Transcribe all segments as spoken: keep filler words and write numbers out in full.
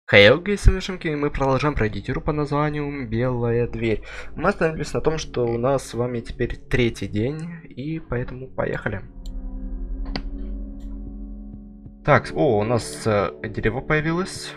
Хей, окей, и мы продолжаем пройти игру по названию Белая дверь. Мы остановились на том, что у нас с вами теперь третий день, и поэтому поехали. Так, о, у нас э, дерево появилось.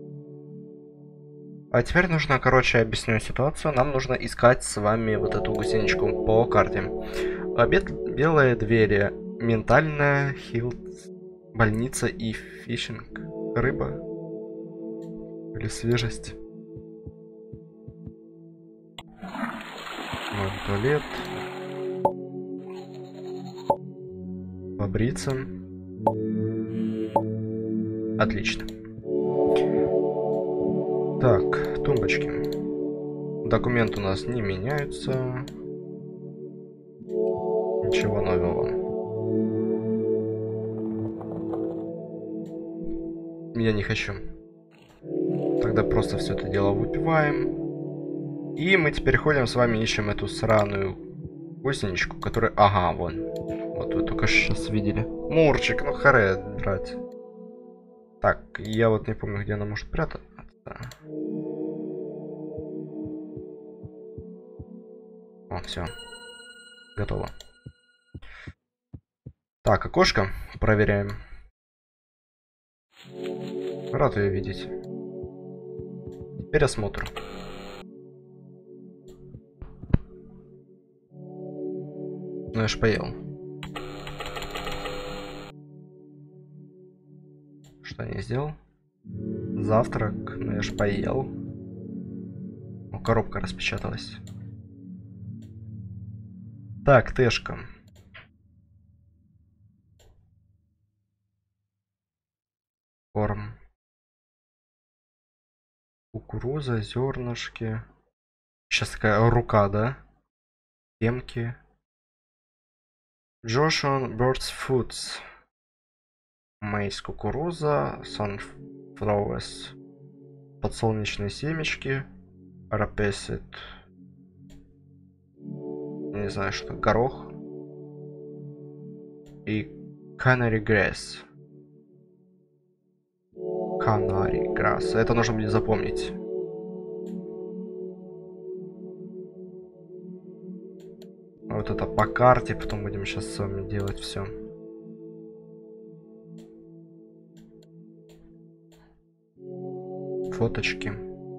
А теперь нужно, короче, объясню ситуацию. Нам нужно искать с вами вот эту гусеничку по карте. Обед, белые двери, ментальная, хилт, больница и фишинг. Рыба. Или свежесть. Вот, туалет. Побриться. Отлично. Так, тумбочки. Документы у нас не меняются. Ничего нового. Я не хочу. Тогда просто все это дело выпиваем. И мы теперь ходим с вами, ищем эту сраную гусеничку, которая... Ага, вон. Вот вы только сейчас видели. Мурчик, ну харе, брать. Так, я вот не помню, где она может прятаться. О, все. Готово. Так, окошко проверяем. Рад ее видеть. Теперь осмотр. Ну я ж поел. Что я не сделал? Завтрак. Ну я ж поел. О, коробка распечаталась. Так, Тэшка. Корм. Кукуруза, зернышки. Сейчас такая рука, да? Темки. Joshua Birds Foods. Мейс, кукуруза. Sunflowers. Подсолнечные семечки. Рапесит. Не знаю, что. Горох. И Canary Grass. Canary Grass. Это нужно будет запомнить. Вот это по карте, потом будем сейчас с вами делать все. Фоточки.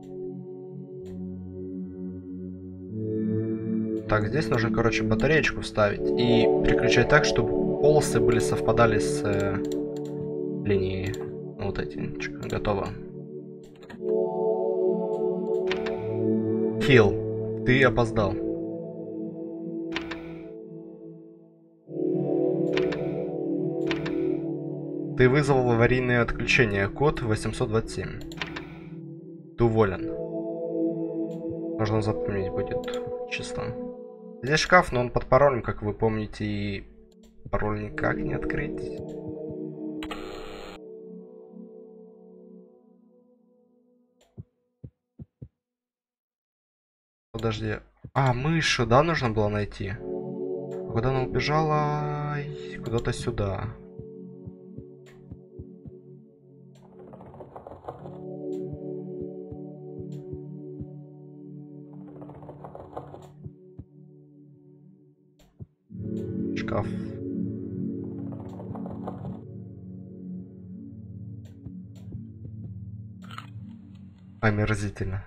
Так, здесь нужно, короче, батареечку вставить и переключать так, чтобы полосы были совпадали с э, линией. Вот эти. Готово. Хилл, ты опоздал. Ты вызвал аварийное отключение. Код восемьсот двадцать семь. Ты уволен. Нужно запомнить будет чисто. Здесь шкаф, но он под паролем, как вы помните, и пароль никак не открыть. Подожди. А, мышу, да, нужно было найти? Куда она убежала? Куда-то сюда. Шкаф. Омерзительно.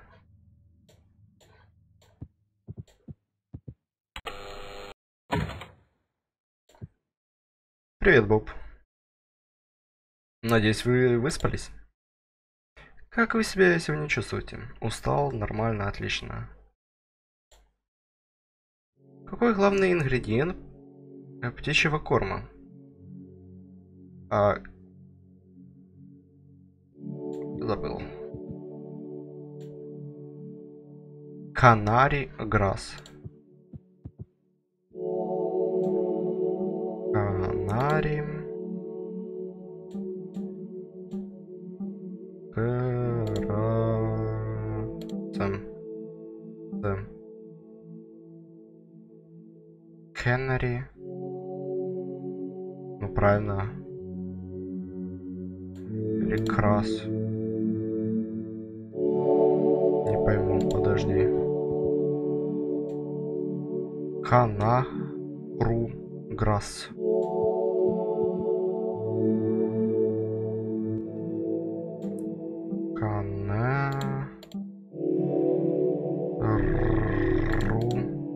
Привет, Боб. Надеюсь, вы выспались? Как вы себя сегодня чувствуете? Устал? Нормально? Отлично. Какой главный ингредиент птичьего корма? А... Забыл. Канари Грасс. Канари... Canary. Ну правильно. Или крас. подожди. Хана Ру Грасс. Хана Ру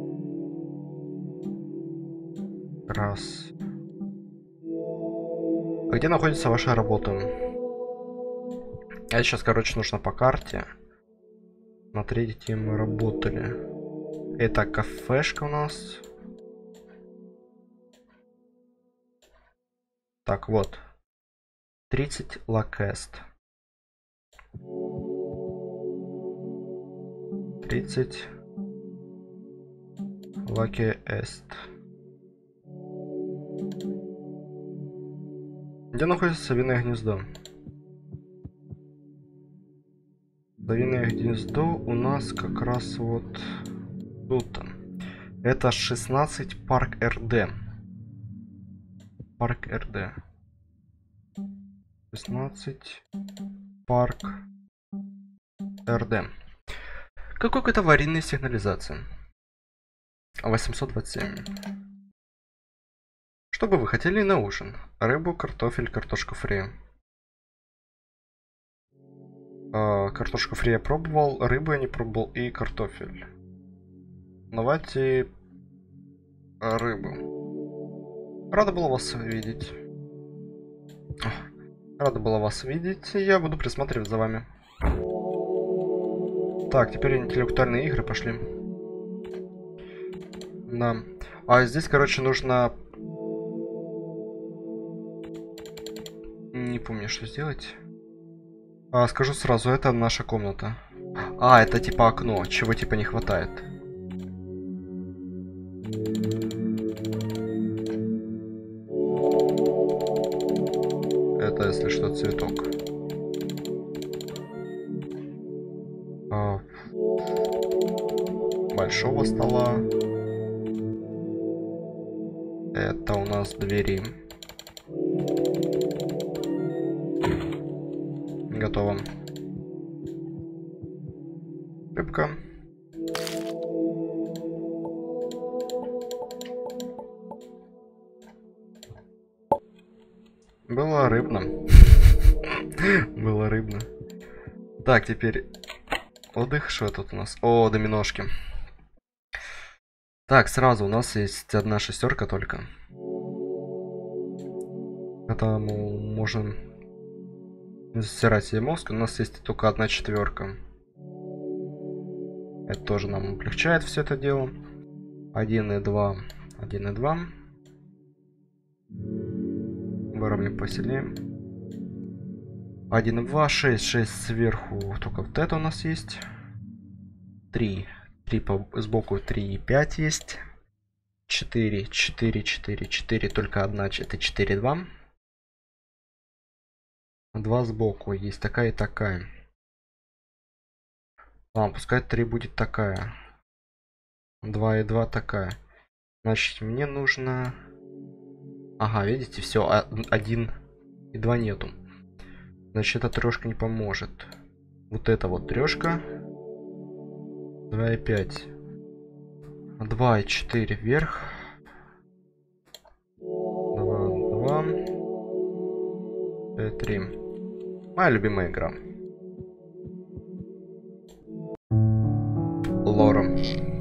Грасс. А где находится ваша работа? Это сейчас, короче, нужно по карте смотреть, где мы работали. Это кафешка у нас. Так, вот. тридцать лакест. тридцать лакест. Где находится совиное гнездо? Совиное гнездо у нас как раз вот тут. Это шестнадцать парк РД. Парк РД. шестнадцать парк РД. Какой какой-то аварийной сигнализации. восемьсот двадцать семь. Что бы вы хотели на ужин? Рыбу, картофель, картошку фри. А, картошку фри я пробовал, рыбу я не пробовал и картофель. Давайте рыбу. Рада была вас видеть. Рада была вас видеть. Я буду присматривать за вами. Так, теперь интеллектуальные игры пошли. Да. А здесь, короче, нужно... Не помню, что сделать. А, скажу сразу, это наша комната. А, это типа окно, чего типа не хватает. Это, если что, цветок. А, большого стола. Это у нас двери. Готово. Рыбка. Было рыбно. Было рыбно. Так, теперь отдых. Что тут у нас? О, доминошки. Так, сразу у нас есть одна шестерка только. Это мы можем стирать себе мозг. У нас есть только одна четверка. Это тоже нам облегчает все это дело. один и два. один и два. Выровняем посильнее. один и два. шесть. шесть сверху. Только вот это у нас есть. три. три по, сбоку. три и пять есть. четыре. четыре. четыре. четыре. Только одна. Это четыре и два. два сбоку. Есть такая и такая. А, пускай три будет такая. два и два такая. Значит, мне нужно... Ага, видите, все, один и два нету. Значит, эта трешка не поможет. Вот это вот трешка. два и пять. два и четыре вверх. два, два. пять, три. Моя любимая игра. Лором.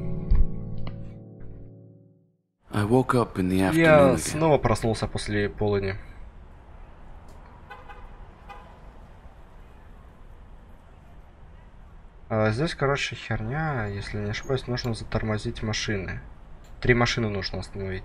Я снова проснулся после полудня. А здесь, короче, херня, если не ошибаюсь, нужно затормозить машины. Три машины нужно остановить.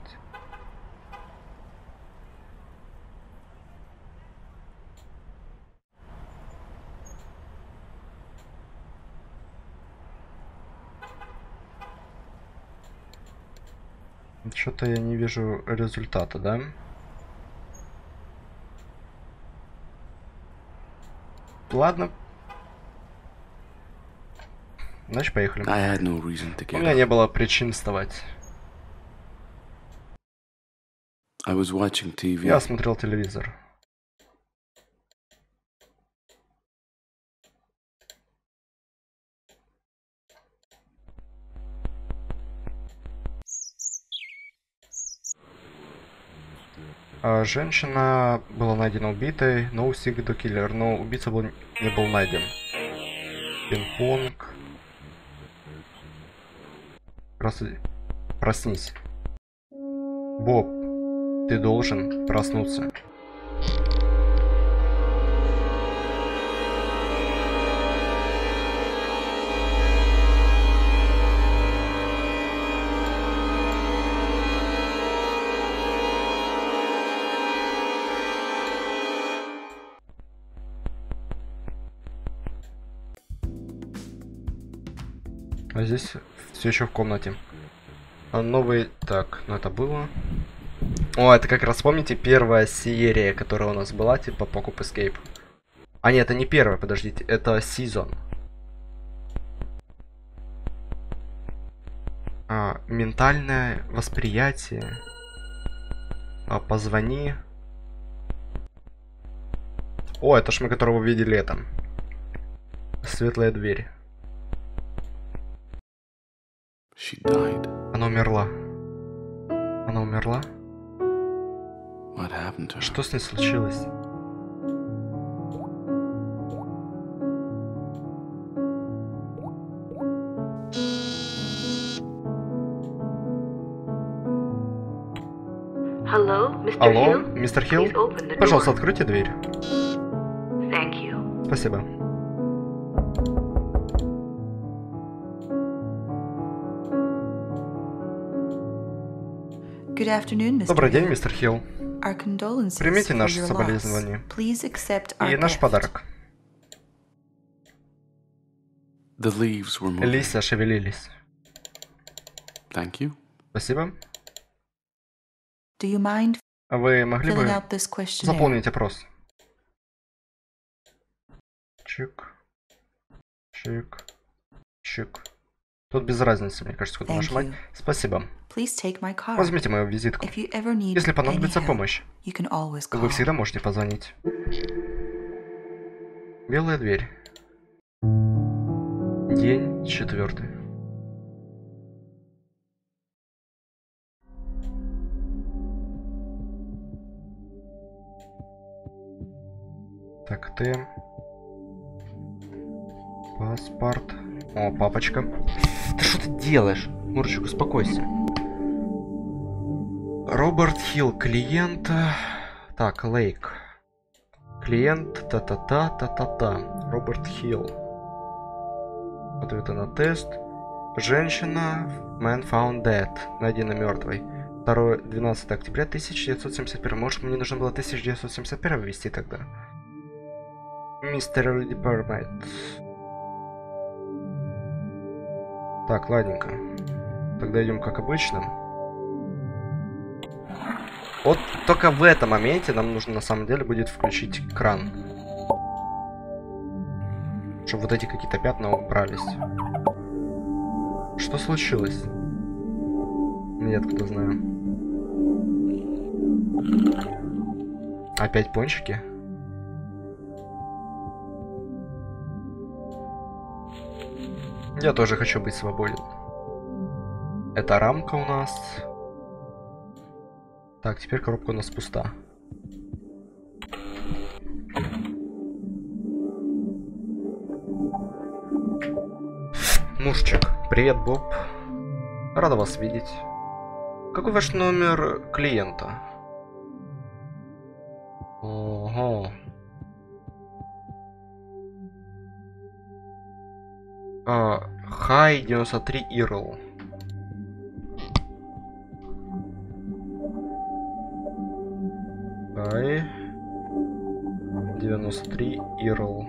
Что-то я не вижу результата, да? Ладно. Значит, поехали. No У меня не было причин вставать. Я смотрел телевизор. А, женщина была найдена убитой. No sick the killer. Но убийца был, не был найден. Пинг-понг. Прос... Проснись. Боб, ты должен проснуться. А здесь все еще в комнате. А новый... Так, ну это было. О, это как раз, помните, первая серия, которая у нас была, типа Покуп Escape. А нет, это не первая, подождите, это сезон. А, ментальное восприятие. А, позвони. О, это ж мы, которого видели летом. Светлая дверь. She died. Она умерла. Она умерла? What happened to her? Что с ней случилось? Hello, мистер Алло, Hill? мистер Хилл? Please open the Пожалуйста, door. откройте дверь. Thank you. Спасибо. Good afternoon, мистер Добрый день, Hill. мистер Хилл. Our condolences Примите for наши your соболезнования. loss. Please accept our И наш gift. подарок. The leaves were moving. Листья шевелились. Thank you. Спасибо. Do you mind А вы могли бы filling out this questionnaire? заполнить опрос? Чик. Чик. Чик. Тут без разницы, мне кажется, куда Thank нажимать. you. Спасибо. Please take my card. Возьмите мою визитку. If you ever need Если понадобится any help, помощь, you can always call. вы всегда можете позвонить. Белая дверь. День четвертый. Так, ты... Паспорт. О, папочка. Ты что ты делаешь? Мурчик, успокойся. Роберт Хилл, клиент... Так, Лейк. Клиент, та-та-та, та-та-та. Роберт Хилл. Ответы на тест. Женщина. Man found dead. Найдена мертвой. второе, двенадцатое октября тысяча девятьсот семьдесят первого. Может, мне нужно было тысяча девятьсот семьдесят первый ввести тогда? Мистер Департмент. Так, ладненько. Тогда идем как обычно. Вот только в этом моменте нам нужно на самом деле будет включить кран. Чтобы вот эти какие-то пятна убрались. Что случилось? Я откуда знаю. Опять пончики? Я тоже хочу быть свободен. Это рамка у нас. Так, теперь коробка у нас пуста. Мушчик. Привет, Боб. Рада вас видеть. Какой ваш номер клиента? Ого. А, Хай девяносто три Ирл. Хай девяносто три Ирл.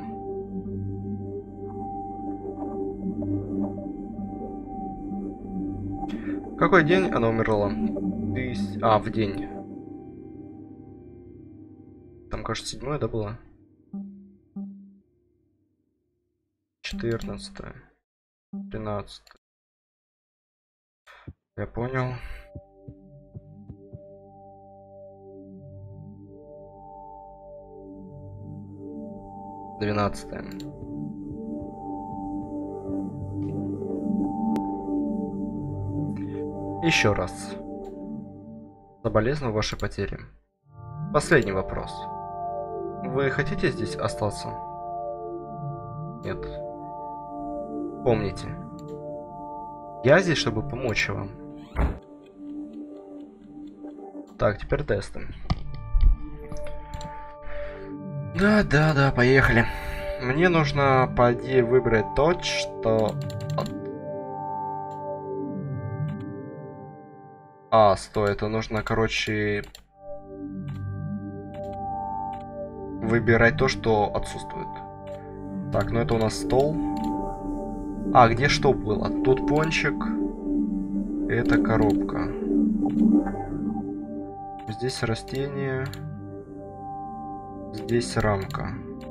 Какой день она умерла? Тыс... А, в день. Там, кажется, седьмое, да, было? четырнадцатое. тринадцатое. Я понял. двенадцатое. Еще раз. Соболезную вашей потере. Последний вопрос. Вы хотите здесь остаться? Нет. Помните. Я здесь, чтобы помочь вам. Так, теперь тесты. Да, да, да, поехали. Мне нужно, по идее, выбрать то, что... А, стой, это нужно, короче... Выбирать то, что отсутствует. Так, ну это у нас стол. А, где что было? Тут пончик. Это коробка. Здесь растение. Здесь рамка.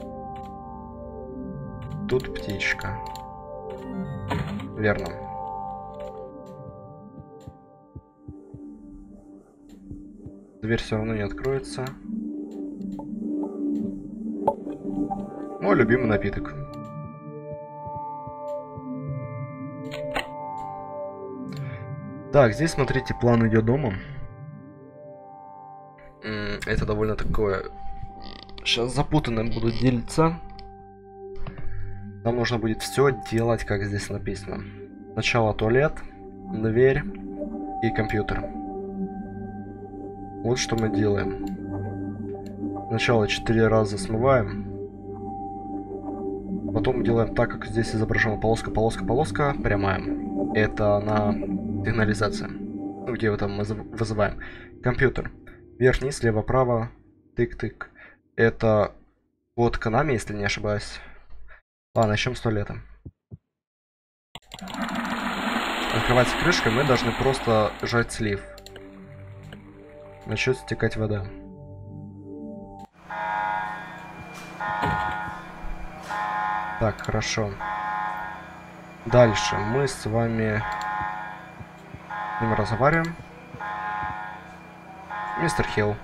Тут птичка. Верно. Дверь все равно не откроется. Мой любимый напиток. Так, здесь, смотрите, план идет дома. Это довольно такое... Сейчас запутанно буду делиться. Нам нужно будет все делать, как здесь написано. Сначала туалет, дверь и компьютер. Вот что мы делаем. Сначала четыре раза смываем. Потом делаем так, как здесь изображена полоска, полоска, полоска, прямая. Это на сигнализация. Ну, где его там вызываем. Компьютер. Вверх, вниз, лево, право, тык-тык. Это вот Konami, если не ошибаюсь. Ладно, начнем с туалета. Открывается крышка, мы должны просто жать слив. Начнет стекать вода. Так, хорошо. Дальше мы с вами с ним разговариваем. Мистер Хилл.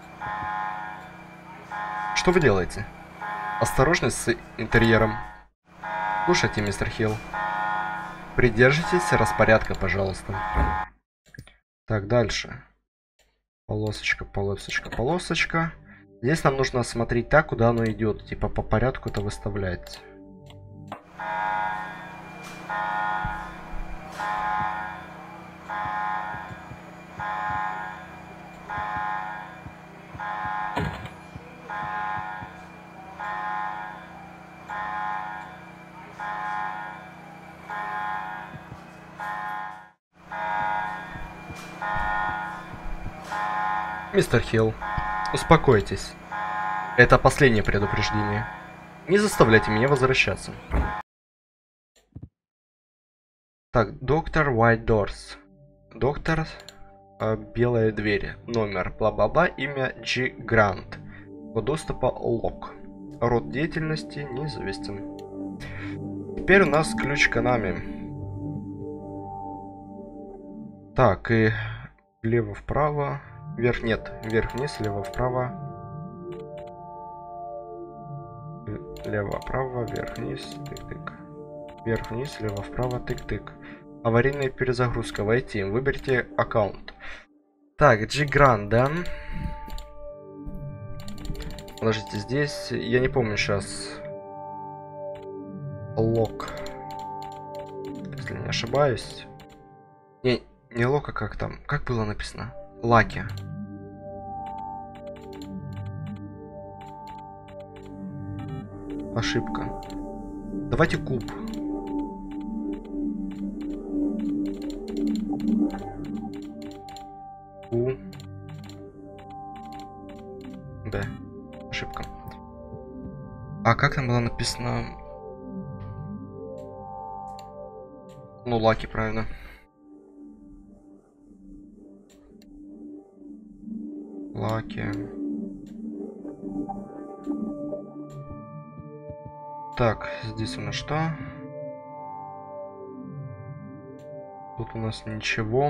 Что вы делаете? Осторожно с интерьером. Слушайте, мистер Хилл. Придержитесь распорядка, пожалуйста. Так, дальше. Полосочка, полосочка, полосочка. Здесь нам нужно смотреть так, куда оно идет. Типа по порядку это выставлять. Мистер Хилл, успокойтесь. Это последнее предупреждение. Не заставляйте меня возвращаться. Так, доктор White Doors. Доктор э, Белые двери. Номер бла-бла-бла. Имя G. Грант. Код доступа лог. Род деятельности неизвестен. Теперь у нас ключ Konami. Так, и влево-вправо. Вверх нет, вверх-вниз, лево-вправо. Лево-вправо, вверх-вниз, тык-тык. Вверх-вниз, лево-вправо, тык-тык. Аварийная перезагрузка, войти. Выберите аккаунт. Так, G-Grand, да? Подождите, здесь, я не помню сейчас. Лок. Если не ошибаюсь. Не, не лок, а как там? Как было написано? Лаки. Ошибка. Давайте куб. У. Д. Ошибка. А как там было написано? Ну, лаки, правильно. Лаки. Так, здесь у нас что? Тут у нас ничего.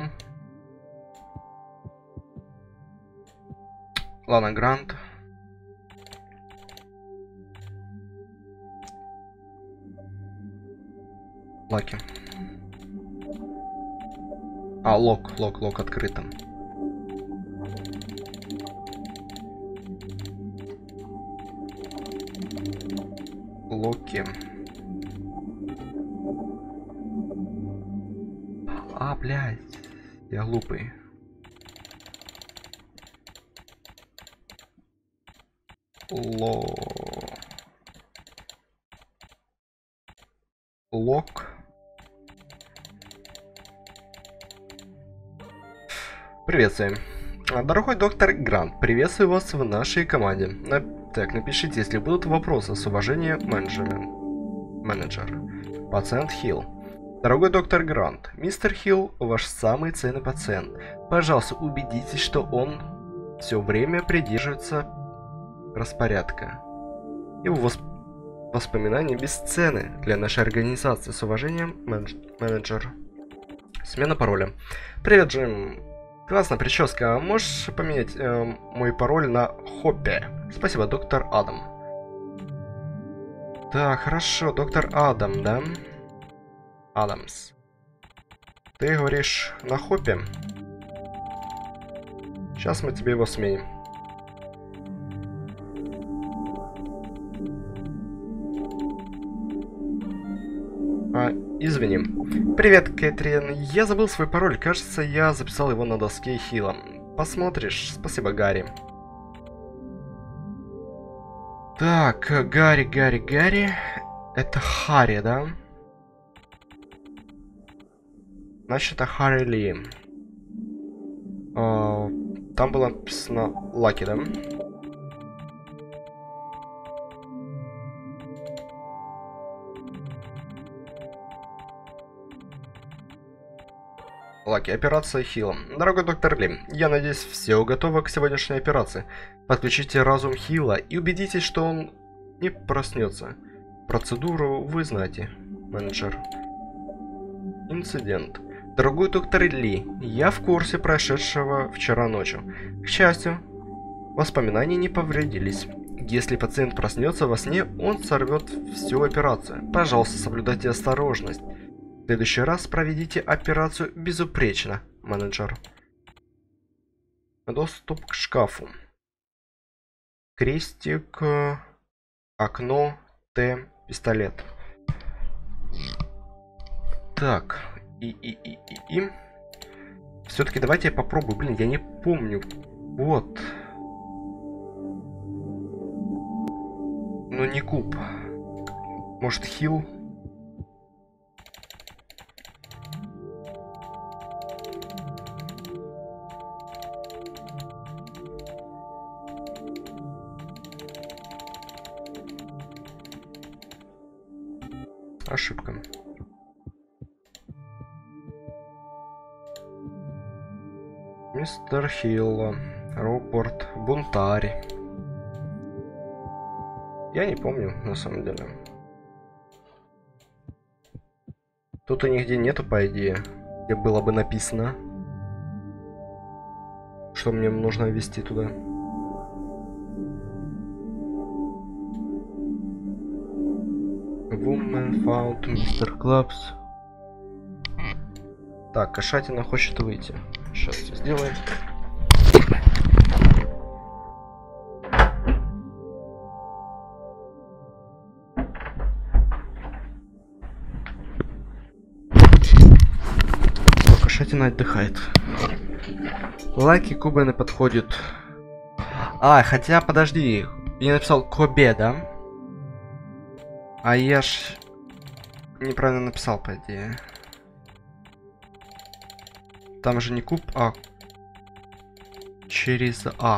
Ладно, Грант. Лаки. А, лок, лок, лок открыто. Локи. А, блядь. Я глупый. Ло... Лок. Приветствуем. Дорогой доктор Грант, приветствую вас в нашей команде. На... Так, напишите, если будут вопросы. С уважением, менеджер. Менеджер. Пациент Хилл. Дорогой доктор Грант, мистер Хилл ваш самый ценный пациент. Пожалуйста, убедитесь, что он все время придерживается распорядка. Его восп... воспоминания бесценны для нашей организации. С уважением, менедж... менеджер. Смена пароля. Привет, Джим. Классная прическа. Можешь поменять э, мой пароль на Хоппе? Спасибо, доктор Адам. Так, хорошо, доктор Адам, да? Адамс. Ты говоришь на Хоппе? Сейчас мы тебе его сменим. А, извини. Привет, Кэтрин. Я забыл свой пароль. Кажется, я записал его на доске Хилла. Посмотришь? Спасибо, Гарри. Так, Гарри, Гарри, Гарри. Это Харри, да? Значит, это Харри Ли. А, там было написано Лаки, да? Лаки, операция Хилла. Дорогой доктор Ли, я надеюсь, все готово к сегодняшней операции. Подключите разум Хилла и убедитесь, что он не проснется. Процедуру вы знаете, менеджер. Инцидент. Дорогой доктор Ли, я в курсе прошедшего вчера ночью. К счастью, воспоминания не повредились. Если пациент проснется во сне, он сорвет всю операцию. Пожалуйста, соблюдайте осторожность. В следующий раз проведите операцию безупречно, менеджер. Доступ к шкафу. Крестик, окно, Т, пистолет. Так, и, и, и, и, и. Все-таки давайте я попробую. Блин, я не помню. Вот. Но не куб. Может, Хилл? Ошибка. Мистер Хилл, Роберт, бунтарь. Я не помню, на самом деле. Тут и нигде нету, по идее, где было бы написано, что мне нужно ввести туда. Woman found мистер Клапс. Так, кошатина хочет выйти. Сейчас все сделаем. Кошатина отдыхает. Лаки Кубаны подходит. А, хотя, подожди. Я написал Кобе, да? А я ж неправильно написал, по идее. Там же не куб, а через А.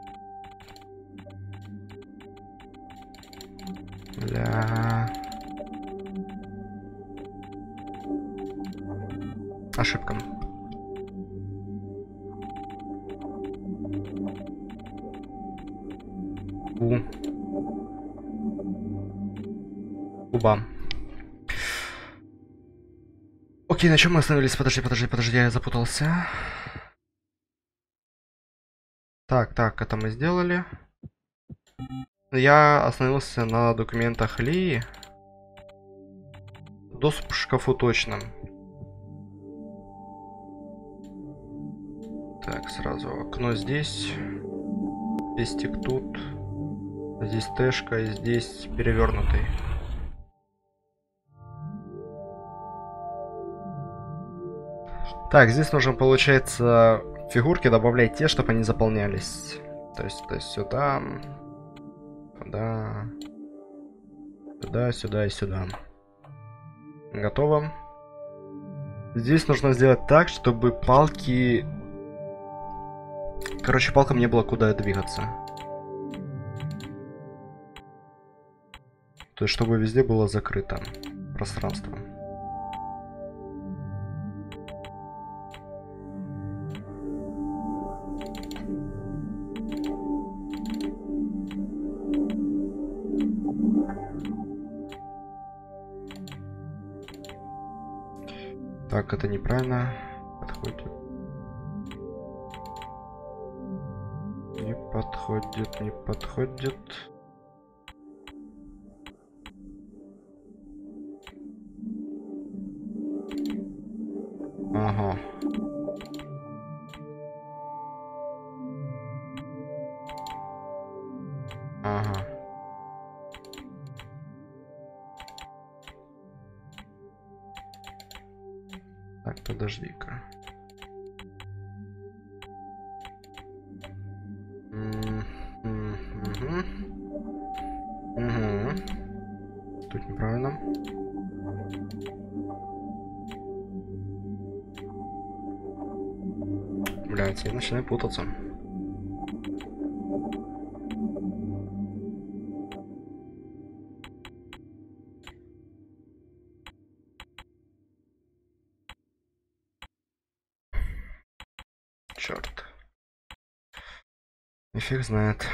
Бля. Ошибка. У. Куба. Окей, на чем мы остановились? Подожди, подожди, подожди, я запутался. Так, так, это мы сделали. Я остановился на документах Ли. Доступ к шкафу точно. Так, сразу окно здесь. Пестик тут. Здесь тэшка и здесь перевернутый. Так, здесь нужно, получается, фигурки добавлять те, чтобы они заполнялись. То есть, то есть сюда, сюда, сюда, сюда и сюда. Готово. Здесь нужно сделать так, чтобы палки... Короче, палкам не было куда двигаться. То есть, чтобы везде было закрыто пространство. Так, это неправильно подходит. Не подходит, не подходит. Ага. Ага. Так, подожди-ка. Угу. Угу. Тут неправильно. Блядь, я начинаю путаться. Черт. И фиг знает.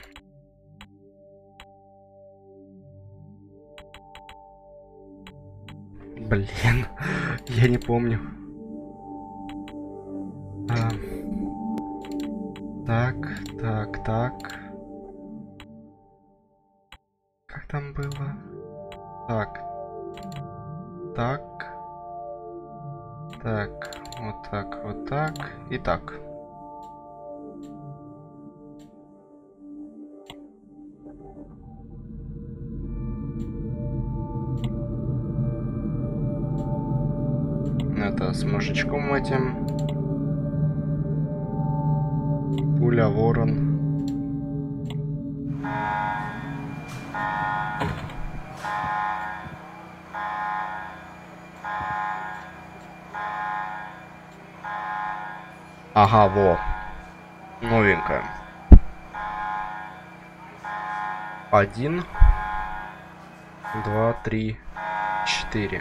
Блин, я не помню. А. Так, так, так. Как там было? Так. Так. Так. Вот так, вот так. И так. Это с мужичком этим. Пуля, ворон. Ага, во. Новенькая. Один. Два, три, четыре.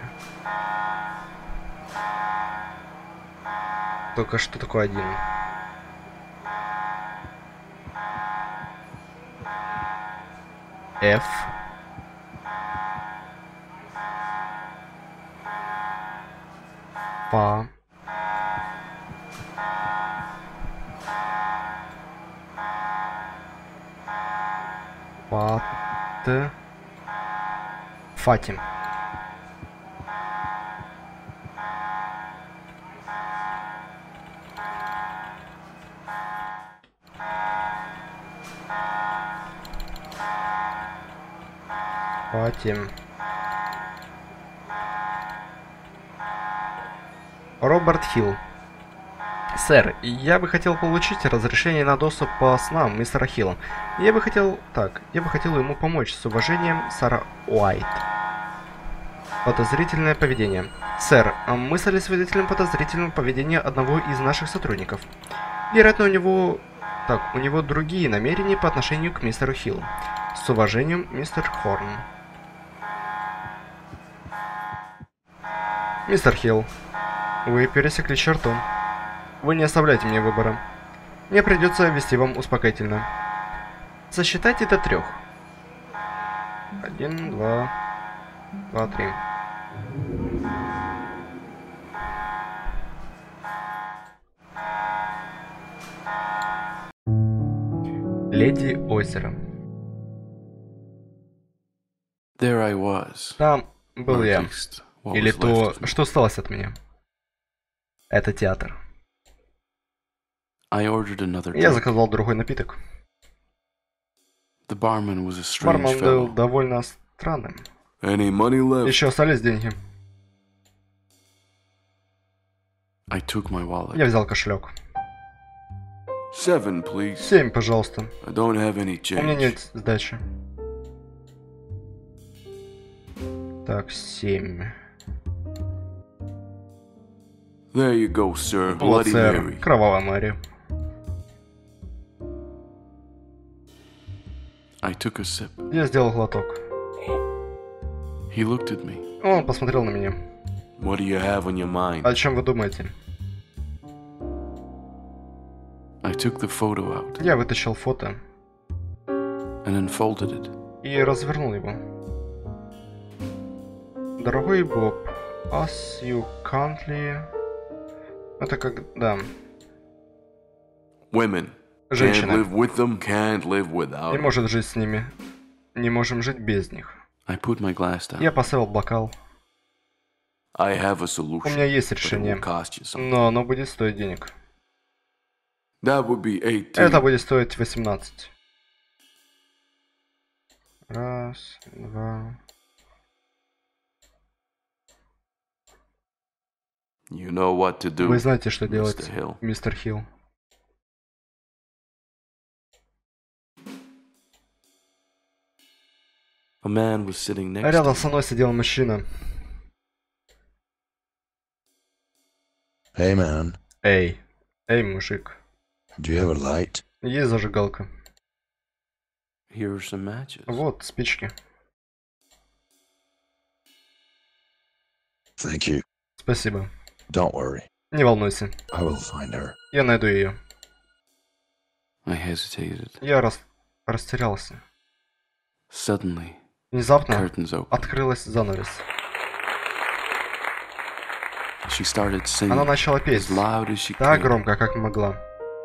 Только что такое один? F. Па. Пат. Фатим. Фатим. Роберт Хилл. Сэр, я бы хотел получить разрешение на доступ по снам мистера Хилла. Я бы хотел... Так, я бы хотел ему помочь. С уважением, Сара Уайт. Подозрительное поведение. Сэр, мы стали свидетелем подозрительного поведения одного из наших сотрудников. Вероятно, у него... Так, у него другие намерения по отношению к мистеру Хиллу. С уважением, мистер Хорн. Мистер Хилл, вы пересекли черту. Вы не оставляете мне выбора. Мне придется вести вам успокоительно. Засчитайте до трех. Один, два, два, три. Леди озера. There I was. Там был Or at я. least what Или was то, left of me. что осталось от меня. Это театр. I ordered another Я drink. заказал другой напиток. The barman was a strange Бармен был fellow. довольно странным. Any money left? Еще остались деньги. I took my wallet. Я взял кошелек. Seven, please. Семь, пожалуйста. I don't have any У меня change. нет сдачи. Так, семь. There you go, sir. Вот, Bloody сэр. Mary. Кровавая Мэри. I took a sip. Я сделал глоток. He looked at me. Он посмотрел на меня. What do you have on your mind? О чем вы думаете? I took the photo out Я вытащил фото and unfolded it. и развернул его. Дорогой Боб, as you kindly... Это как... Да. Women. Can't Женщина. live with them, can't live without Не them. может жить с ними. Не можем жить без них. I put my glass down. Я поставил бокал. I have a У solution. меня есть But it решение. will cost you something. Но оно будет стоить денег. That would be eighteen. Это будет стоить восемнадцать. Раз, два... You know what to do. Вы знаете, что делать, мистер Хилл. мистер Хилл. A man was sitting next Рядом to со мной сидел мужчина. Hey man, Эй, эй, мужик. do you have a light? Есть зажигалка. me. Here are some matches. Вот, спички. Thank you. Спасибо. Don't worry. Не волнуйся. I will find her. Я найду ее. I hesitated. Я рас... растерялся. Suddenly, Внезапно curtains opened. открылась занавес. She started singing Она начала as петь loud as she так could. громко, как могла.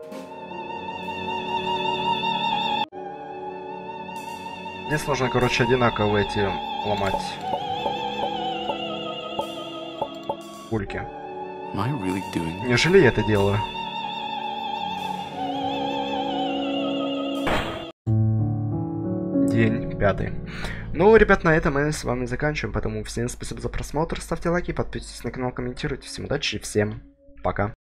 Здесь нужно, короче, одинаково эти ломать. Пульки. Am I really doing it? Неужели я это делаю? День пятый. Ну, ребят, на этом мы с вами заканчиваем. Поэтому всем спасибо за просмотр. Ставьте лайки, подписывайтесь на канал, комментируйте. Всем удачи и всем пока.